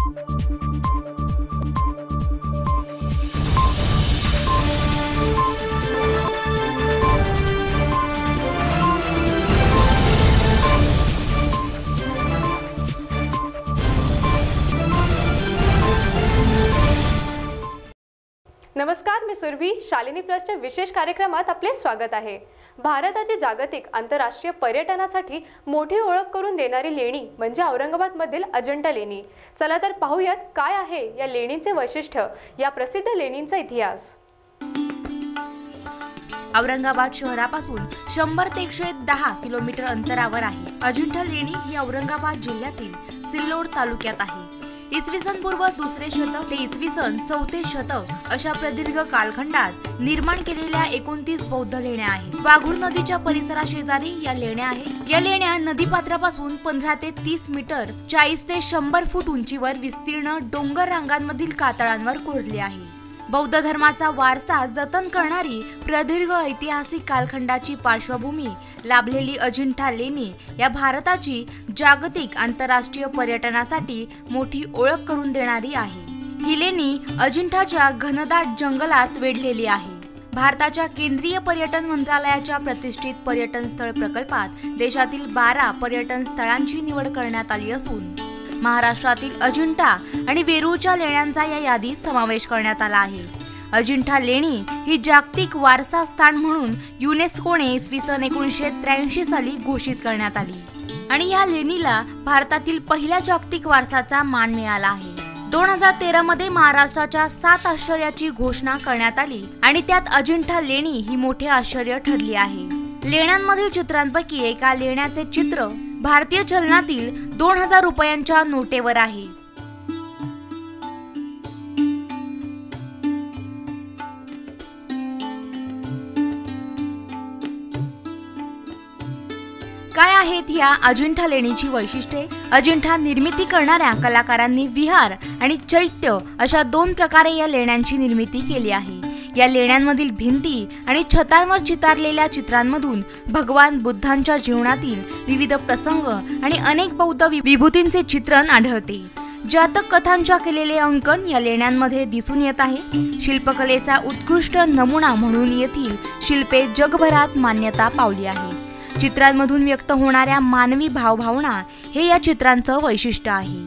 नमस्कार, मी सुरभी. शालिनी प्लसच्या विशेष कार्यक्रमात आपले स्वागत आहे. भारताची जागतिक आंतरराष्ट्रीय पर्यटनासाठी मोठी ओळख करून देणारी लेणी म्हणजे औरंगाबादमधील अजिंठा लेणी. चला तर पाहूयात काय आहे या लेणीचे वैशिष्ट्य, या प्रसिद्ध लेणींचा इतिहास. औरंगाबाद शहरापासून 100 ते 110 किलोमीटर अंतरावर आहे. अजिंठा लेणी ही औरंगाबाद जिल्ह्यातील सिल्लोड तालुक्यात आहे. इसवी सन पूर्व 2रे शतक ते इसवी सन 4थे शतक अशा प्रदीर्घ कालखंडात निर्माण केलेल्या 29 बौद्ध लेण्या आहेत. वाघूर नदीच्या परिसराशेजारी या लेण्या आहेत. या लेण्या नदीपात्रापासून 15 ते 30 मीटर 40 ते 100 फूट उंचीवर विस्तीर्ण डोंगर रांगांमधील कातळांवर कोरले आहे. बौद्ध धर्माचा वारसा जतन करणारी प्रदीर्घ ऐतिहासिक कालखंडाची पार्श्वभूमी लाभलेली अजिंठा लेणी या भारताची जागतिक आंतरराष्ट्रीय पर्यटनासाठी मोठी ओळख करून देणारी आहे. ही लेणी अजिंठाच्या घनदाट जंगलात वेढलेली आहे. भारताच्या केंद्रीय पर्यटन मंत्रालयाच्या प्रतिष्ठित पर्यटन स्थळ प्रकल्पात देशातील 12 पर्यटन स्थळांची निवड करण्यात आली असून महाराष्ट्रातील अजिंठा आणि वेरूळच्या लेण्यांचा या यादीत समावेश करण्यात आला आहे. अजिंठा लेणी ही जागतिक वारसा स्थान म्हणून युनेस्कोने इसवी सन 1983 साली घोषित करण्यात आली आणि या लेणीला भारतातील पहिल्या जागतिक वारसाचा मान मिळाला आहे. 2013 मध्ये महाराष्ट्राच्या 7 आश्चर्याची घोषणा करण्यात आली आणि त्यात अजिंठा लेणी ही मोठे आश्चर्य ठरली आहे. लेण्यांमधील चित्रांपैकी एका लेण्याचे चित्र भारतीय चलनातील 2000 रुपयांच्या नोटेवर आहे. काय आहेत या अजिंठा लेणीची वैशिष्ट्ये? अजिंठा निर्मिती करणाऱ्या कलाकारांनी विहार आणि चैत्य अशा 2 प्रकारे या लेण्यांची निर्मिती केली आहे. या लेण्यांमधील भिंती आणि छतांवर चितारलेल्या चित्रांमधून भगवान बुद्धांच्या जीवनातील विविध प्रसंग आणि अनेक बौद्ध विभूतींचे चित्रण आढळते. जातक कथांच्या केलेले अंकन या लेण्यांमध्ये दिसून येत आहे. शिल्पकलेचा उत्कृष्ट नमुना म्हणून येथील शिल्पे जगभरात मान्यता पावली आहे. चित्रांमधून व्यक्त होणाऱ्या मानवी भावभावना हे या चित्रांचं वैशिष्ट्य आहे.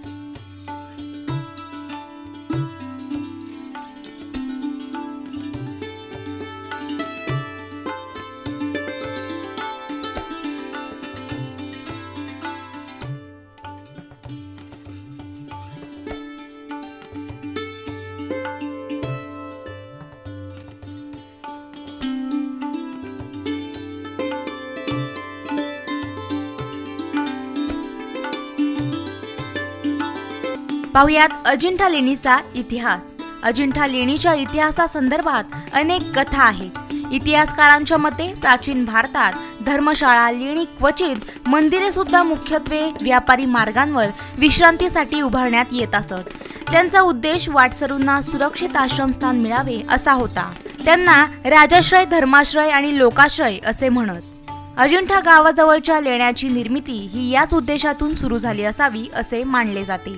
पाहुयात अजिंठा लेणीचा इतिहास. अजिंठा लेणीच्या इतिहासासंदर्भात अनेक कथा आहेत. इतिहासकारांच्या मते प्राचीन भारतात धर्मशाळा, लेणी, क्वचित मंदिरे सुद्धा मुख्यत्वे व्यापारी मार्गांवर विश्रांतीसाठी उभारण्यात येत असत. त्यांचा उद्देश वाटसरूंना सुरक्षित आश्रमस्थान मिळावे असा होता. त्यांना राजाश्रय, धर्माश्रय आणि लोकाश्रय असे म्हणत. अजिंठा गावाजवळच्या लेण्याची निर्मिती ही याच उद्देशातून सुरू झाली असावी असे मानले जाते.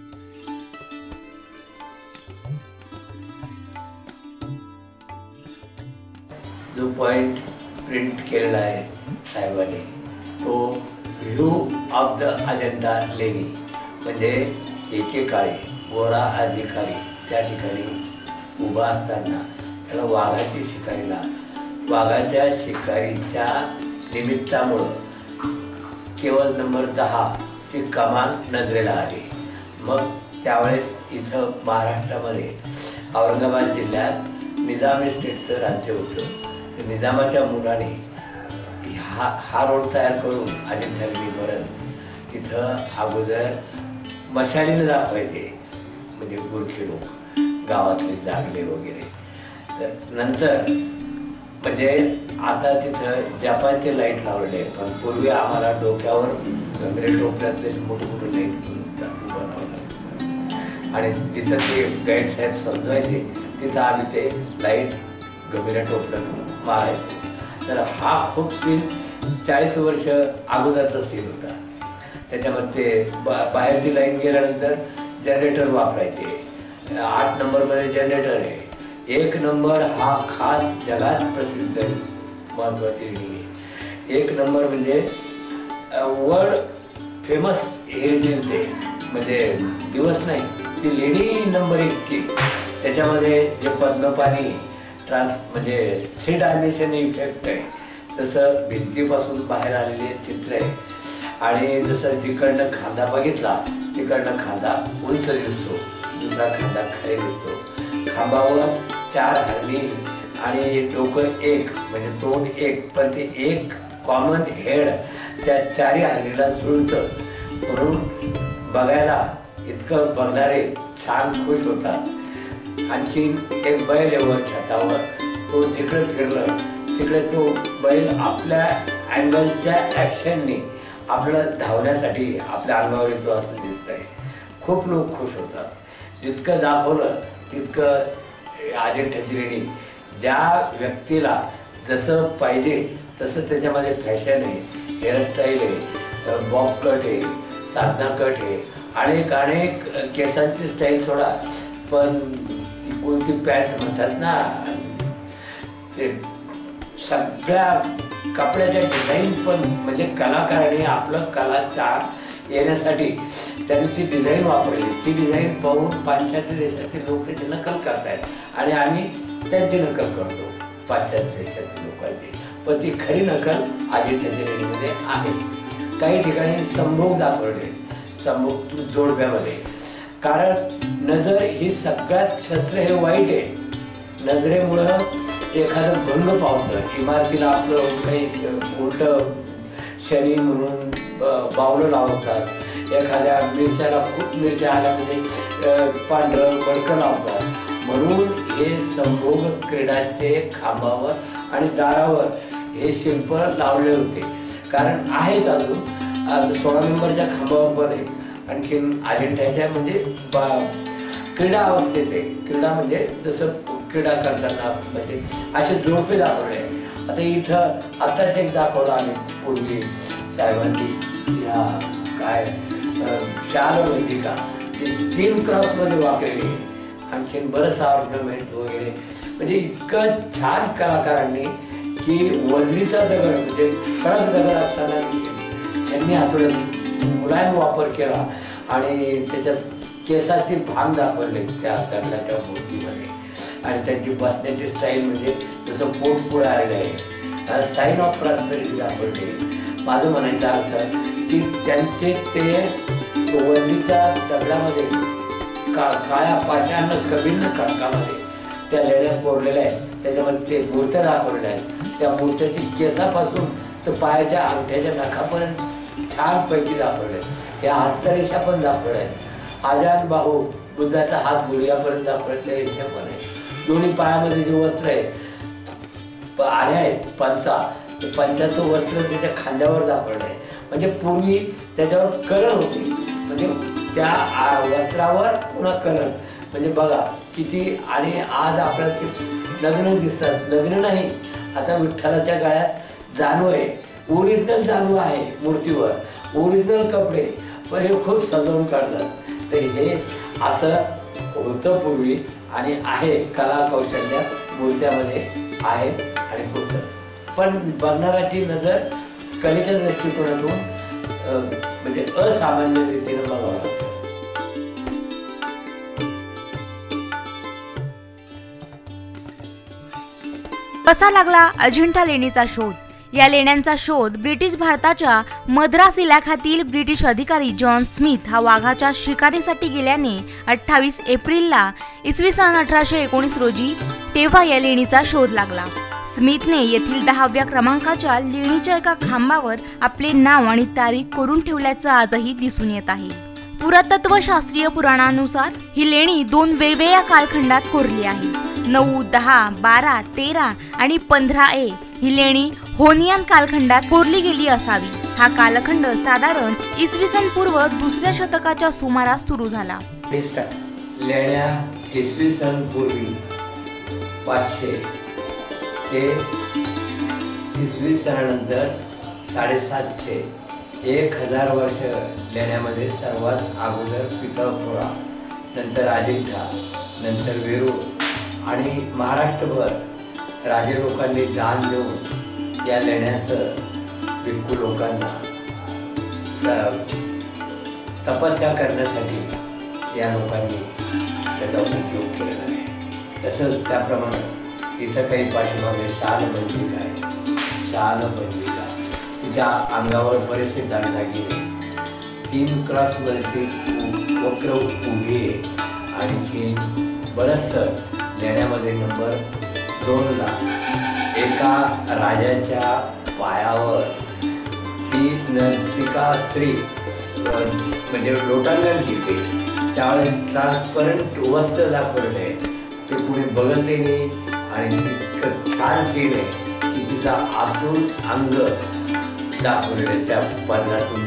जो पॉइंट प्रिंट केलेला आहे साहेबांनी, तो व्ह्यू ऑफ द अजिंठा लेणी म्हणजे एकेकाळी गोरा अधिकारी त्या ठिकाणी उभा असताना त्याला वाघाच्या शिकारीच्या निमित्तामुळं केवळ नंबर 10 ची कमान नजरेला आली. मग त्यावेळेस इथं महाराष्ट्रामध्ये औरंगाबाद जिल्ह्यात निजाम इस्टेटचं राज्य होतं. निजामाच्या मुलाने हा रोड तयार करून अजिंठा लेणीपर्यंत इथं अगोदर मशालीनं दाखवायचे, म्हणजे गुरखे लोक गावातले जागले वगैरे. तर नंतर म्हणजे आता तिथं जपानचे लाईट लावलेले आहेत, पण पूर्वी आम्हाला डोक्यावर गंभीर टोपल्यातले मोठे मोठे लाईट उभं लावलं आणि तिथं ते गाईड साहेब समजायचे, तिथं आम्ही ते लाईट गंभीर टोपल्यातून मारायचं. तर हा खूप सीन 40 वर्ष अगोदरचा सीन होता. त्याच्यामध्ये बाहेरची लाईन गेल्यानंतर जनरेटर वापरायचे. 8 नंबरमध्ये जनरेटर आहे. 1 नंबर हा खास जगात प्रसिद्ध महत्त्वाची लेणी आहे. 1 नंबर म्हणजे वर्ल्ड फेमस हेरिटेज डे म्हणजे दिवस नाही, ती लेणी नंबर 1 ची. त्याच्यामध्ये जे पद्मपाणी म्हणजे 3 डायमेन्शन इफेक्ट आहे, तसं भिंतीपासून बाहेर आलेले चित्र आहे. आणि जसं जिकडनं खांदा बघितला तिकडनं खांदा उंच दिसतो, दुसरा खांदा खाली दिसतो. खांबावर 4 हरणी आणि डोकं 1 म्हणजे तोंड 1, पण ते एक कॉमन हेड त्या 4 हरणीला जुळतं. म्हणून बघायला इतकं बघणारे छान खुश होतात. आणखी एक बैल आहे वर छतावर, तो जिकडे फिरलं तिकडे तो बैल आपल्या अँगलच्या ॲक्शनने आपलं धावण्यासाठी आपल्या अंगावर येतो असं दिसतंय. खूप लोक खुश होतात. जितकं दाखवलं तितकं अजिंठ्याची लेणी ज्या व्यक्तीला जसं पाहिजे तसं त्याच्यामध्ये फॅशन आहे, हेअरस्टाईल आहे, बॉब कट आहे, साधना कट आहे, अनेक केसांची स्टाईल सोडा, पण ती कोणती पॅन्ट म्हणतात ना, ते सगळ्या कपड्याच्या डिझाईन पण म्हणजे कलाकाराने आपलं कला येण्यासाठी त्यांनी ती डिझाईन वापरली. ती डिझाईन पाहून पाश्चात्य देशातील लोक त्याची नकल करतायत आणि आम्ही त्यांची नकल करतो पाश्चात्य देशातील लोकांची. पण ती खरी नकल अजिंठ्याच्या लेणीमध्ये आहे. काही ठिकाणी संभोग दाखवले, संभोग जोडप्यामध्ये. कारण नजर ही सगळ्यात शस्त्र हे वाईट आहे. नजरेमुळं एखादं भंग पावतं, इमारतीला आपलं काही उलटं शनी म्हणून बावलं लावतात, एखाद्या मिरच्याला खूप मिरच्या आल्या म्हणजे पांढरं बडकं लावतात. म्हणून हे संभोग क्रीडाचे खांबावर आणि दारावर हे शिल्प लावले होते. कारण आहेत अजून 16 नंबरच्या खांबावर पण आहे. आणखीन अजिंठ्याच्या म्हणजे क्रीडा अवस्थेत आहे. क्रीडा म्हणजे जसं क्रीडा करताना म्हणजे असे जोडपे दाखवले. आता इथं आताच एक दाखवलं आम्ही पूर्वी साहेबांनी या काय शाल वेदिका ते 3 क्रॉसमध्ये वापरले. आणखीन बरंच ऑर्नामेंट वगैरे म्हणजे इतकं छान कलाकारांनी की वजनीचा दगड म्हणजे कडक दगड असताना त्यांनी हातोड्यात मुलायम वापर केला आणि त्याच्यात केसाची भांग दाखवले त्या दगडाच्या मूर्तीमध्ये. आणि त्यांची बसण्याची स्टाईल म्हणजे जसं पोट पुढे आलेलं आहे, साईन ऑफ प्रॉस्पेरिटी दाखवते. माझं म्हणायचं अर्थ की त्यांचे ते वजनीच्या दगडामध्ये काळ्या पाषाण कबिन्न खडकामध्ये त्या लेण्या कोरलेल्या आहेत. त्याच्यामध्ये ते मूर्त्या दाखवलेल्या आहेत. त्या मूर्त्याची केसापासून तर पायाच्या अंगठ्याच्या नखापर्यंत छानपैकी दाखवले आहेत. या हस्तरेषा पण दाखवल्या आहेत. आजान बाहू बुद्धाचा हात गुडघ्यापर्यंत दाखवल्या रेषा पण आहे. दोन्ही पायामध्ये जे वस्त्र आहे आड्या आहेत, पंचाचं वस्त्र त्याच्या खांद्यावर दाखवलं आहे. म्हणजे पूर्वी त्याच्यावर कलर होते, म्हणजे त्या वस्त्रावर पुन्हा कलर म्हणजे बघा किती. आणि आज आपल्याला ते लग्न दिसतात, लग्न नाही, आता विठ्ठलाच्या गळ्यात जानू आहे, ओरिजिनल जानू आहे मूर्तीवर, ओरिजिनल कपडे, पण हे खूप सजवून काढतात. तर हे असं होतं पूर्वी आणि आहे. कला कौशल्य मूर्त्यामध्ये आहे आणि होतं. पण बघणाराची नजर कलेच्या दृष्टिकोनातून म्हणजे असामान्य रीतीनं बघावं लागतं. कसा लागला अजिंठा लेणीचा शोध? या लेण्यांचा शोध ब्रिटिश भारताच्या मद्रास इलाख्यातील ब्रिटिश अधिकारी जॉन स्मिथ हा वाघाच्या शिकारीसाठी गेल्याने 28 एप्रिलला इसवी सन 1819 रोजी तेव्हा या लेणीचा शोध लागला. स्मिथने येथील 10व्या क्रमांकाच्या लेणीच्या एका खांबावर आपले नाव आणि तारीख करून ठेवल्याचं आजही दिसून येत आहे. पुरातत्व शास्त्रीय पुराणानुसार ही लेणी 2 वेगवेगळ्या कालखंडात कोरली आहे. 9, 10, 12, 13 आणि 15A ही लेणी होनियान कालखंडात कोरली गेली असावी. हा कालखंड साधारण इसवी सन पूर्व 2ऱ्या शतकाच्या सुमारास सुरू झाला. लेण्या इसवी सन पूर्वी 500 ते इसवी सनानंतर 750 1000 वर्ष लेण्यामध्ये सर्वात अगोदर पितळखोरा, नंतर अजिंठा, नंतर वेरूळ आणि महाराष्ट्रभर राजे लोकांनी दान देऊन या लेण्याचं भिक्खू लोकांना तपस्या करण्यासाठी या लोकांनी त्याचा उपयोग केलेला आहे। तसंच त्याप्रमाणे इथं काही पाठीमागे शालबंदिका आहे। शालबंदिका तिच्या अंगावर बरेचसे दागदागिने, 3 क्रॉसवरती वक्र उभी आहे आणि बरंचसं लेण्यामध्ये नंबर 2ला एका राजाच्या पायावर ही नर्तिका स्त्री म्हणजे लोटांगण घेते, त्यावेळेस ट्रान्सपरंट वस्त्र दाखवलं आहे, ते कुणी बघतही नाही आणि इतकं छान सीन आहे की तिचा आतून अंग दाखवलेलं आहे त्या पदरातून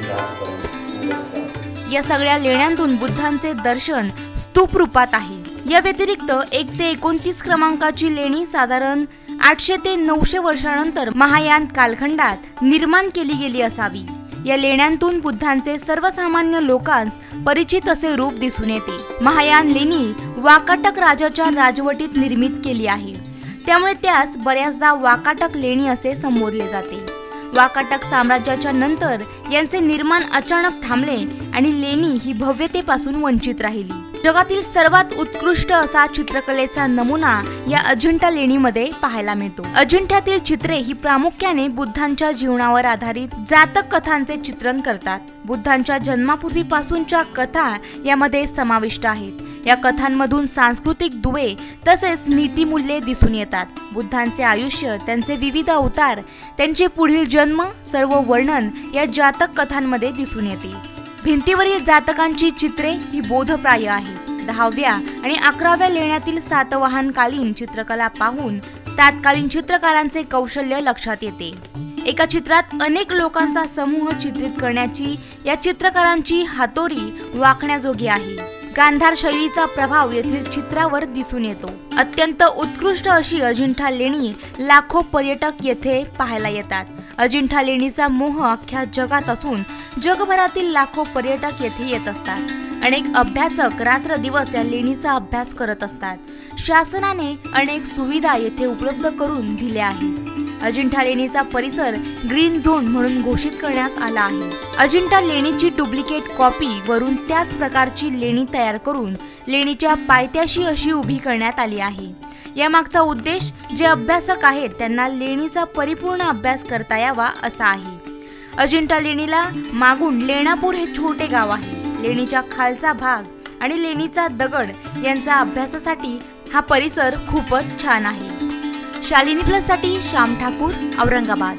ट्रान्सपरंट। या सगळ्या लेण्यांतून बुद्धांचे दर्शन स्तूप रूपात आहे। या व्यतिरिक्त 1 ते 29 क्रमांकाची लेणी साधारण 800 ते 900 वर्षानंतर महायान कालखंडात निर्माण केली गेली असावी। या लेण्यांतून बुद्धांचे सर्वसामान्य लोकांस परिचित असे रूप दिसून येते। महायान लेणी वाकाटक राजाच्या राजवटीत निर्मित केली आहे, त्यामुळे त्यास बऱ्याचदा वाकाटक लेणी असे संबोधले जाते। वाकाटक साम्राज्याच्या नंतर यांचे निर्माण अचानक थांबले आणि लेणी ही भव्यतेपासून वंचित राहिली। जगातील सर्वात उत्कृष्ट असा चित्रकलेचा नमुना या अजिंठा लेणीमध्ये पाहायला मिळतो। अजिंठ्यातील चित्रे ही प्रामुख्याने बुद्धांच्या जीवनावर आधारित जातक कथांचे चित्रण करतात। बुद्धांच्या जन्मापूर्वीपासूनच्या कथा यामध्ये समाविष्ट आहेत। या कथांमधून सांस्कृतिक दुवे तसेच नीतिमूल्ये दिसून येतात। बुद्धांचे आयुष्य, त्यांचे विविध अवतार, त्यांचे पुढील जन्म सर्व वर्णन या जातक कथांमध्ये दिसून येते। भिंतीवरील जातकांची चित्रे ही बोधप्राय आहेत। 10व्या आणि 11व्या लेण्यातील सातवाहनकालीन चित्रकला पाहून तत्कालीन चित्रकारांचे कौशल्य लक्षात येते। एका चित्रात अनेक लोकांचा समूह चित्रित करण्याची या चित्रकारांची हातोरी वाकण्याजोगी आहे। गांधार शैलीचा प्रभाव येथील चित्रावर दिसून येतो। अत्यंत उत्कृष्ट अशी अजिंठा लेणी लाखो पर्यटक येथे पाहायला येतात। अजिंठा लेणीचा मोह अख्ख्या जगात असून जगभरातील लाखो पर्यटक येथे येत असतात। अनेक अभ्यासक रात्र दिवस या लेणीचा अभ्यास करत असतात। शासनाने अनेक सुविधा येथे उपलब्ध करून दिल्या आहेत। अजिंठा लेणीचा परिसर ग्रीन झोन म्हणून घोषित करण्यात आला आहे। अजिंठा लेणीची डुप्लिकेट कॉपी वरून त्याच प्रकारची लेणी तयार करून लेणीच्या पायथ्याशी अशी उभी करण्यात आली आहे। यामागचा उद्देश जे अभ्यासक आहेत त्यांना लेणीचा परिपूर्ण अभ्यास करता यावा असा आहे। अजिंठा लेणीला मागून लेणापूर हे छोटे गाव आहे। लेणीच्या खालचा भाग आणि लेणीचा दगड यांचा अभ्यासासाठी हा परिसर खूपच छान आहे। शालिनी प्लस साठी श्याम ठाकूर, औरंगाबाद।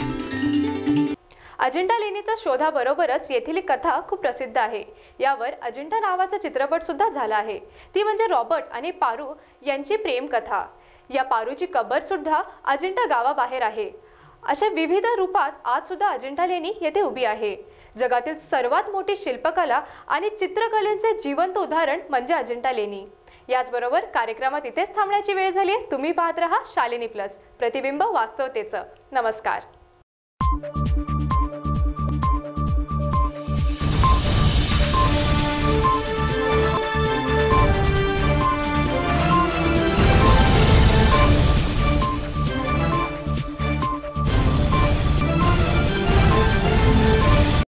अजिंठा लेणीचा शोधाबरोबरच येथील कथा खूप प्रसिद्ध आहे। यावर अजिंठा नावाचा चित्रपट सुद्धा झाला आहे, ती म्हणजे रॉबर्ट आणि पारू यांची प्रेम कथा। या पारूची कबर सुद्धा अजिंठा गावाबाहेर आहे। अशा विविध रूपात आज सुद्धा अजिंठा लेणी येथे उभी आहे। जगातील सर्वात मोठी शिल्पकला आणि चित्रकलेचे जिवंत उदाहरण म्हणजे अजिंठा लेणी। याचबरोबर कार्यक्रमात इथेच थांबण्याची वेळ झाली आहे। तुम्ही पाहत रहा शालिनी प्लस, प्रतिबिंब वास्तवतेचं। नमस्कार।